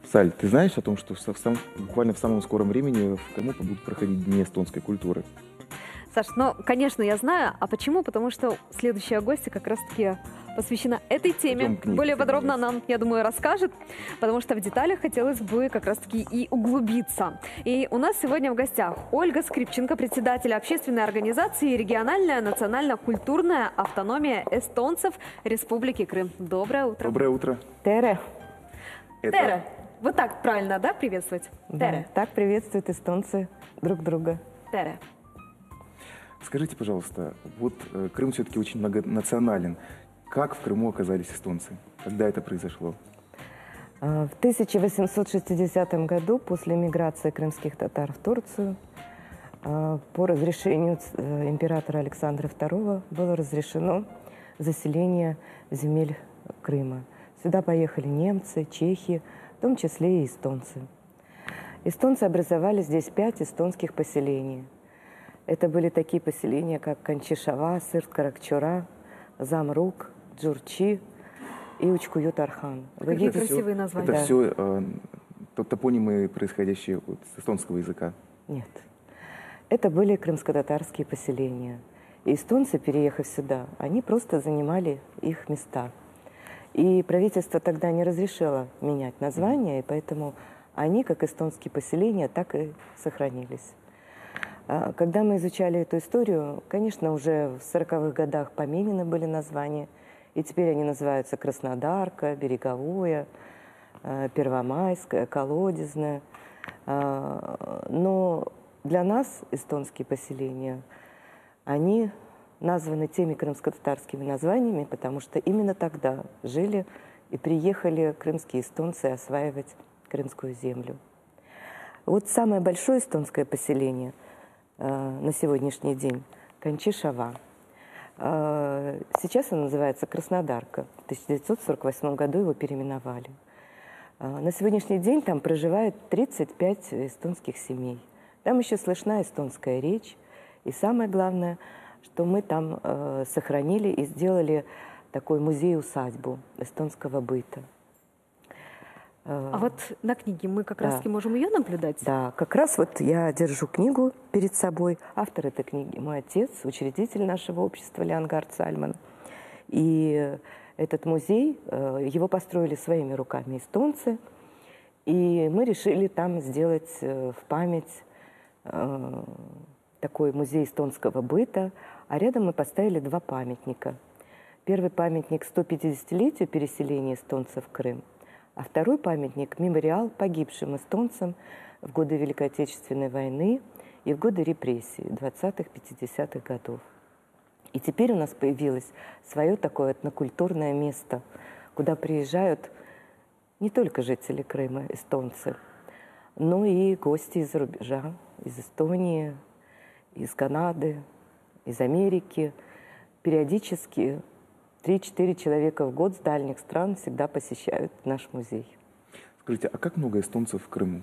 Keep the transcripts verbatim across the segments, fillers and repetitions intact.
Саль, ты знаешь о том, что в сам- буквально в самом скором времени в Крыму будут проходить Дни эстонской культуры? Саш, ну, конечно, я знаю. А почему? Потому что следующая гостья как раз-таки посвящена этой теме. Пойдем к ней Более подробно присоединяться. нам, я думаю, расскажет, потому что в деталях хотелось бы как раз-таки и углубиться. И у нас сегодня в гостях Ольга Скрипченко, председатель общественной организации «Региональная национально-культурная автономия эстонцев Республики Крым». Доброе утро. Доброе утро. Тере. Это- Тере. Вот так правильно, да, приветствовать? Да, Тере. так приветствуют эстонцы друг друга. Тере. Скажите, пожалуйста, вот э, Крым все-таки очень многонационален. Как в Крыму оказались эстонцы? Когда это произошло? А, В тысяча восемьсот шестидесятом году, после миграции крымских татар в Турцию, а, по разрешению э, императора Александра второго было разрешено заселение земель Крыма. Сюда поехали немцы, чехи, в том числе и эстонцы. Эстонцы образовали здесь пять эстонских поселений. Это были такие поселения, как Канчишава, Сырт-Каракчура, Замрук, Джурчи и Учкуют-Архан. Вы Какие видите? красивые названия. Это Да. все э, то- топонимы, происходящие от эстонского языка. Нет. Это были крымско-татарские поселения. И эстонцы, переехав сюда, они просто занимали их места. И правительство тогда не разрешило менять название, и поэтому они, как эстонские поселения, так и сохранились. А, Когда мы изучали эту историю, конечно, уже в сороковых годах поменены были названия, и теперь они называются Краснодарка, Береговое, э, Первомайское, Колодезное. А, Но для нас эстонские поселения, они названы теми крымско-татарскими названиями, потому что именно тогда жили и приехали крымские эстонцы осваивать крымскую землю. Вот самое большое эстонское поселение э, на сегодняшний день – Канчишава. Э, сейчас оно называется Краснодарка. В тысяча девятьсот сорок восьмом году его переименовали. Э, на сегодняшний день там проживает тридцать пять эстонских семей. Там еще слышна эстонская речь. И самое главное, что мы там э, сохранили и сделали такой музей-усадьбу эстонского быта. Э, А вот на книге мы как Да. раз-таки можем ее наблюдать? Да, как раз вот я держу книгу перед собой. Автор этой книги – мой отец, учредитель нашего общества Леонгард Сальман. И этот музей, э, его построили своими руками эстонцы. И мы решили там сделать э, в память э, такой музей эстонского быта. А рядом мы поставили два памятника. Первый памятник сто пятидесятилетию переселения эстонцев в Крым, а второй памятник – мемориал погибшим эстонцам в годы Великой Отечественной войны и в годы репрессий двадцатых-пятидесятых годов. И теперь у нас появилось свое такое этнокультурное место, куда приезжают не только жители Крыма, эстонцы, но и гости из-за рубежа, из Эстонии, из Канады, из Америки. Периодически три-четыре человека в год с дальних стран всегда посещают наш музей. Скажите, а как много эстонцев в Крыму?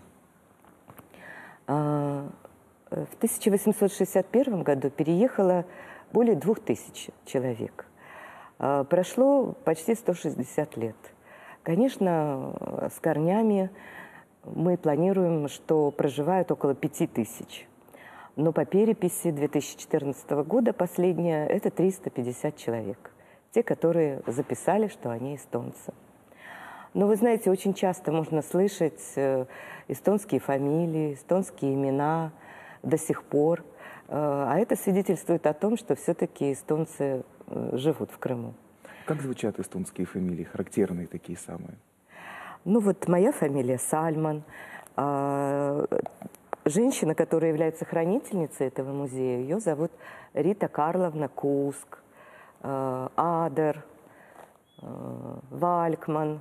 А, В тысяча восемьсот шестьдесят первом году переехало более двух тысяч человек. А, Прошло почти сто шестьдесят лет. Конечно, с корнями мы планируем, что проживают около пяти тысяч. Но по переписи две тысячи четырнадцатого года, последняя, это триста пятьдесят человек. Те, которые записали, что они эстонцы. Но вы знаете, очень часто можно слышать э, эстонские фамилии, эстонские имена до сих пор. Э, А это свидетельствует о том, что все-таки эстонцы э, живут в Крыму. Как звучат эстонские фамилии, характерные такие самые? Ну вот моя фамилия Сальман. А, Женщина, которая является хранительницей этого музея, ее зовут Рита Карловна Куск, э, Адер, э, Валькман.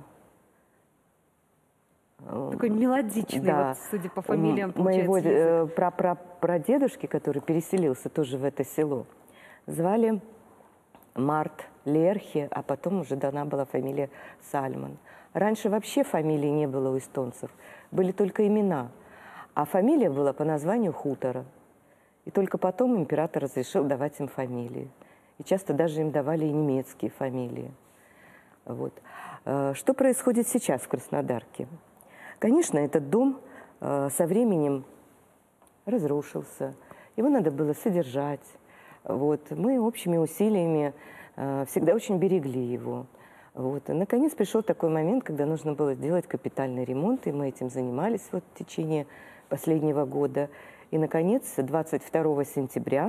Такой мелодичный, Да. вот, судя по фамилиям, М- Моего получается, язык. э, прапрапрадедушки, который переселился тоже в это село, звали Март Лерхи, а потом уже дана была фамилия Сальман. Раньше вообще фамилий не было у эстонцев, были только имена. А фамилия была по названию хутора. И только потом император разрешил давать им фамилии. И часто даже им давали и немецкие фамилии. Вот. Что происходит сейчас в Краснодарке? Конечно, этот дом э, со временем разрушился, его надо было содержать. Вот. Мы общими усилиями э, всегда очень берегли его. Вот. И, наконец, пришел такой момент, когда нужно было сделать капитальный ремонт, и мы этим занимались вот в течение последнего года. И, наконец, двадцать второго сентября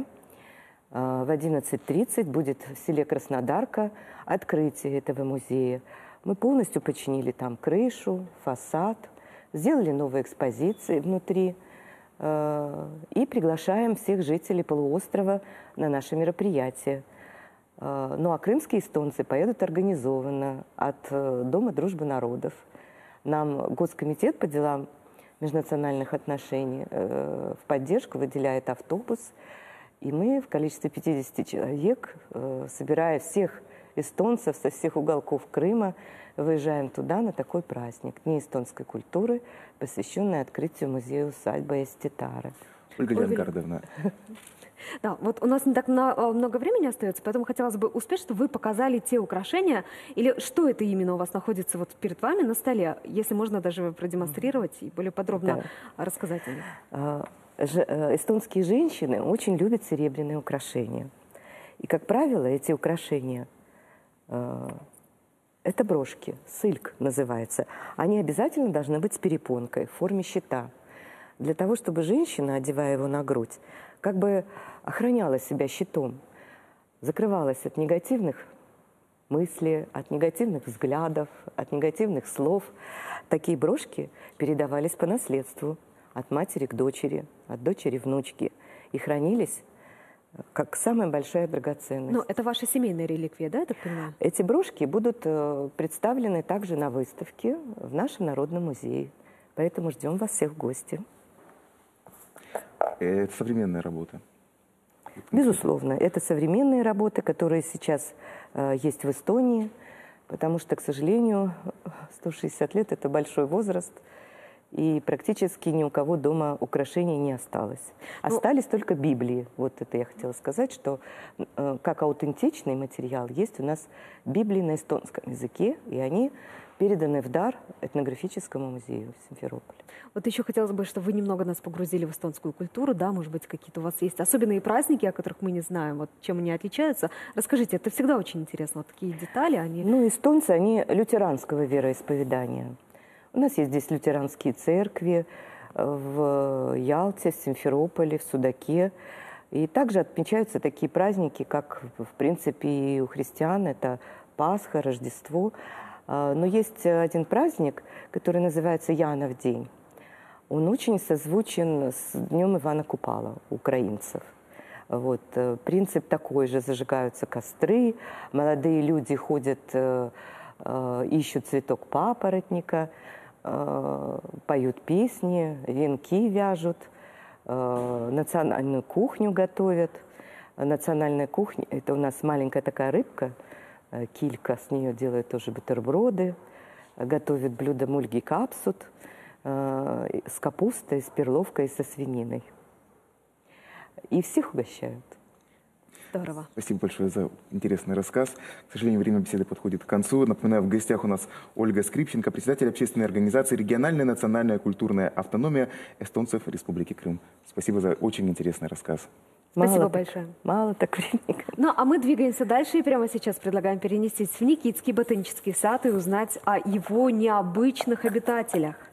э, в одиннадцать тридцать будет в селе Краснодарка открытие этого музея. Мы полностью починили там крышу, фасад, сделали новые экспозиции внутри э, и приглашаем всех жителей полуострова на наше мероприятие. Э, ну а крымские эстонцы поедут организованно от э, Дома дружбы народов. Нам Госкомитет по делам межнациональных отношений э, в поддержку выделяет автобус, и мы в количестве пятидесяти человек, э, собирая всех эстонцев со всех уголков Крыма, выезжаем туда на такой праздник Дни эстонской культуры, посвященный открытию музея-усадьбы Эстетара. Ольга Ольга Леонгардовна, Да, вот у нас не так на- а, много времени остается, поэтому хотелось бы успеть, чтобы вы показали те украшения, или что это именно у вас находится вот перед вами на столе, если можно даже продемонстрировать и более подробно рассказать о них. А, же- э, Эстонские женщины очень любят серебряные украшения. И, как правило, эти украшения э, это брошки, сыльк называется. Они обязательно должны быть с перепонкой в форме щита. Для того, чтобы женщина, одевая его на грудь, как бы охраняла себя щитом, закрывалась от негативных мыслей, от негативных взглядов, от негативных слов. Такие брошки передавались по наследству от матери к дочери, от дочери внучки и хранились как самая большая драгоценность. Ну, это ваша семейная реликвия, да, я так понимаю? Эти брошки будут э, представлены также на выставке в нашем Народном музее. Поэтому ждем вас всех в гости. это современная работа. Безусловно, это современные работы, которые сейчас э, есть в Эстонии, потому что, к сожалению, сто шестьдесят лет – это большой возраст, и практически ни у кого дома украшений не осталось. Остались только Библии. Вот это я хотела сказать, что э, как аутентичный материал есть у нас Библии на эстонском языке, и они переданы в дар этнографическому музею в Симферополе. Вот еще хотелось бы, чтобы вы немного нас погрузили в эстонскую культуру, да, может быть, какие-то у вас есть особенные праздники, о которых мы не знаем, вот чем они отличаются. Расскажите, это всегда очень интересно, вот такие детали, они... Ну, эстонцы, они лютеранского вероисповедания. У нас есть здесь лютеранские церкви в Ялте, в Симферополе, в Судаке. И также отмечаются такие праздники, как, в принципе, и у христиан, это Пасха, Рождество. Но есть один праздник, который называется Янов день. Он очень созвучен с Днем Ивана Купала у украинцев. Вот. Принцип такой же: зажигаются костры, молодые люди ходят, ищут цветок папоротника, поют песни, венки вяжут, национальную кухню готовят. Национальная кухня – это у нас маленькая такая рыбка, килька, с нее делают тоже бутерброды, готовят блюдо мульги капсут с капустой, с перловкой и со свининой. И всех угощают. Здорово. Спасибо большое за интересный рассказ. К сожалению, время беседы подходит к концу. Напоминаю, в гостях у нас Ольга Скрипченко, председатель общественной организации «Региональная национальная культурная автономия эстонцев Республики Крым». Спасибо за очень интересный рассказ. Спасибо Мало большое. Так, мало так времени. Ну, а мы двигаемся дальше и прямо сейчас предлагаем перенестись в Никитский ботанический сад и узнать о его необычных обитателях.